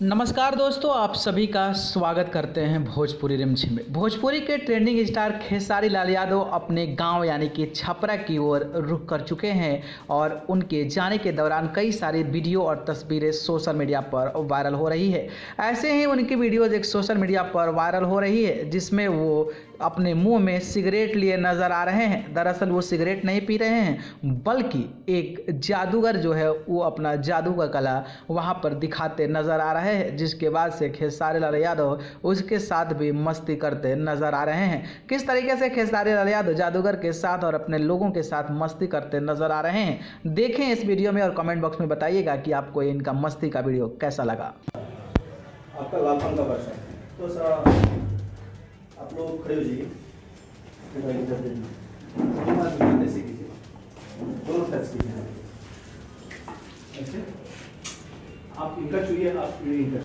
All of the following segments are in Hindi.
नमस्कार दोस्तों, आप सभी का स्वागत करते हैं भोजपुरी रिमझिम में। भोजपुरी के ट्रेंडिंग स्टार खेसारी लाल यादव अपने गांव यानी कि छपरा की ओर रुख कर चुके हैं और उनके जाने के दौरान कई सारी वीडियो और तस्वीरें सोशल मीडिया पर वायरल हो रही है। ऐसे ही उनकी वीडियोज एक सोशल मीडिया पर वायरल हो रही है जिसमें वो अपने मुंह में सिगरेट लिए नज़र आ रहे हैं। दरअसल वो सिगरेट नहीं पी रहे हैं बल्कि एक जादूगर जो है वो अपना जादू का कला वहाँ पर दिखाते नज़र आ रहे हैं, जिसके बाद से खेसारी लाल यादव उसके साथ भी मस्ती करते नज़र आ रहे हैं। किस तरीके से खेसारी लाल यादव जादूगर के साथ और अपने लोगों के साथ मस्ती करते नज़र आ रहे हैं, देखें इस वीडियो में और कमेंट बॉक्स में बताइएगा कि आपको इनका मस्ती का वीडियो कैसा लगा। आपका लाफन का वर्षा तो सर आप लोग खड़े हो जाइए, दोनों टच कीजिए। आप इनका चुनिए, आप इनका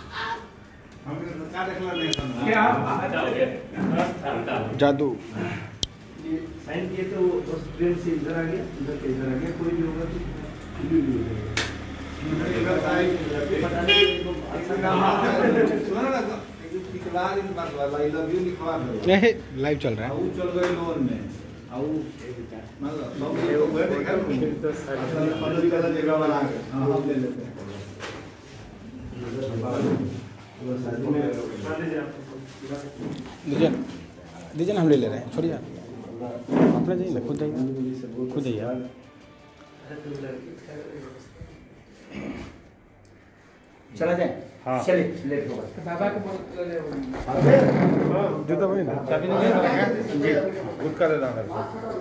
जादू साइन किए तो बस ट्रेन से इधर आ गया, इधर से इधर आ गया। कोई भी होगा तो भी हो जाएगा। लाइव चल रहा है। चल गए लोन में जगह बना के हम ले लेते हैं। दीजिए ना, हम ले ले रहे हैं। छोड़िए, अपना जाइए ना, खुद जाइए, खुद जाइए। चला जाए। हाँ। चलिए लेट होगा। बाबा को जूता वही ना, चाबी नहीं है जी, खुद का ले रहा है।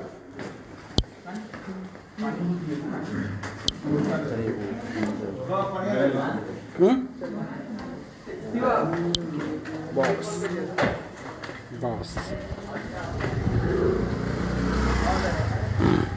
Box box